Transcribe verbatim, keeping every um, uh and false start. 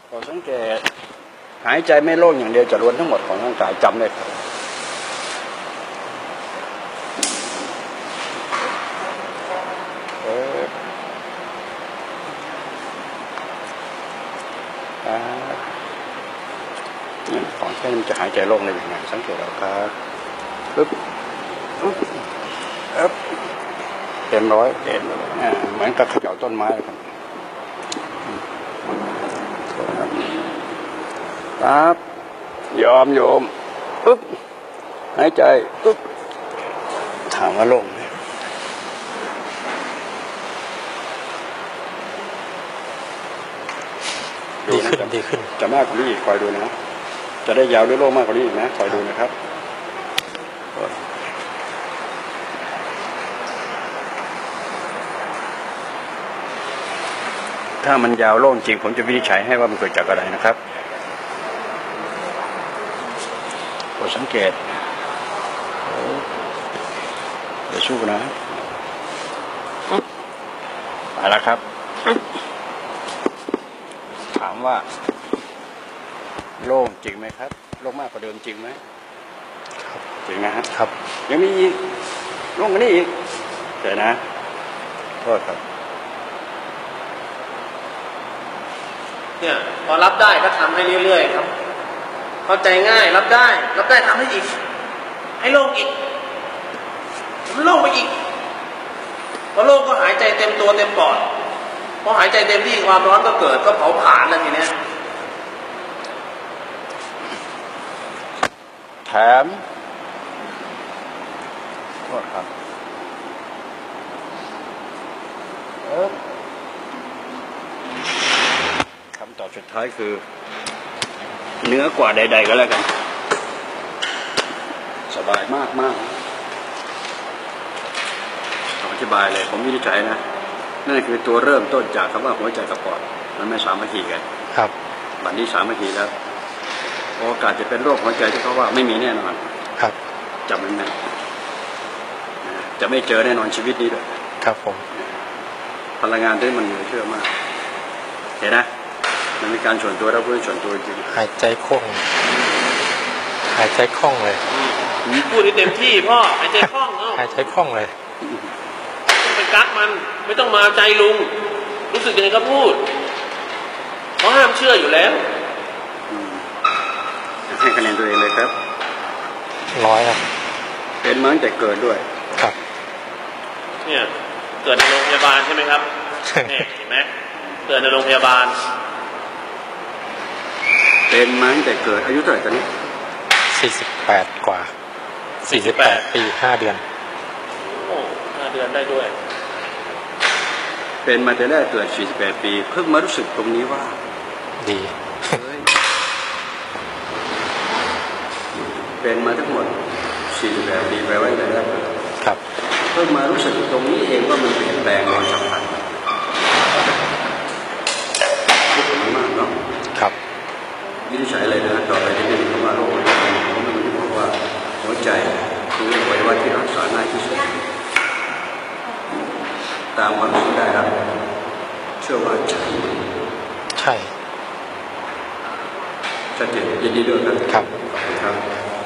พอสังเกตหายใจไม่โล่งอย่างเดียวจะล้วนทั้งหมดของร่างกายจำได้ครับของแค่นี้มันจะหายใจโล่งได้อย่างไรสังเกตเอาครับปึ๊บปึ๊บปึ๊บเต็มร้อยเต็มเหมือนกับเขย่าต้นไม้ครับครับยอมโยมปึ๊บหายใจปึ๊บถามว่าโล่งดีขึ้นดีขึ้นจะมากกว่านี้อีกคอยดูนะจะได้ยาวด้วยโล่งมากกว่านี้อีกนะคอยดูนะครับถ้ามันยาวโล่งจริงผมจะวินิจฉัยให้ว่ามันเกิดจากอะไรนะครับโปรดสังเกตเดี๋ยวสู้นะไปแล้วครับถามว่าโล่งจริงไหมครับโล่งมากกว่าเดิมจริงไหมครับจริงนะครับครับยังมีอีกโล่งกว่านี้อีกเดี๋ยวนะโทษครับเนี่ยพอรับได้ก็ทำให้เรื่อยๆครับเข้าใจง่ายรับได้รับได้ทำให้อีกให้โล่งอีกมันโล่งไปอีกพอโล่งก็หายใจเต็มตัวเต็มปอดพอหายใจเต็มที่ความร้อนก็เกิดก็เผาผลาญแล้วทีเนี้ยแถมโทษครับคำตอบสุดท้ายคือเนื้อกว่าใดๆก็แล้วกันสบายมากมากอธิบายเลยผมวินิจฉัยนะนั่นคือตัวเริ่มต้นจากคำว่าหัวใจกับปอดมันไม่สามัคคีกันครับบัดนี้สามัคคีแล้วโอกาสจะเป็นโรคหัวใจที่เขาว่าไม่มีแน่นอนครับจำไว้แม่จะไม่เจอแน่นอนชีวิตนี้เลยครับผมพลังงานที่มันเหนือเชื่อมากเห็นนะมันมีการส่วนตัวรับรู้ส่วนตัวจริงหายใจคล่องหายใจคล่องเลยพูดให้เต็มที่พ่อหายใจคล่องเอ้าหายใจคล่องเลยต้องไปกักมันไม่ต้องมาใจลุงรู้สึกยังไงก็พูดเขาห้ามเชื่ออยู่แล้วให้คะแนนตัวเองเลยครับร้อยครับเป็นมั้งแต่เกิดด้วยครับเนี่ยเกิดในโรงพยาบาลใช่ไหมครับเนี่ยเห็นไหมเกิดในโรงพยาบาลเป็นมั้งแต่เกิดอายุเท่าไหร่ตอนนี้สี่สิบแปดกว่าสี่สิบแปดปีห้าเดือนโอ้ห้าเดือนได้ด้วยเป็นมาแต่แรกเกิดสี่สิบแปดปีเพิ่งมารู้สึกตรงนี้ว่าดีเป็นมาทั้งหมดสี่สิบแปดปีแปลว่าอะไรครับครับเพิ่งมารู้สึกตรงนี้เองว่ามันเปลี่ยนแปลงโดยฉับพลันพูดถึงมากเนาะครับวินิจฉัยอะไรนะต่อไปที่เป็นคำว่าโรคหัวใจผมไม่รู้บอกว่าหัวใจคืออวัยวะที่รักษาง่ายที่สุดตามความรู้สึกได้ครับเชื่อว่าใช่ใช่ชัดเจนยินดีด้วยครับครับขอบคุณครับ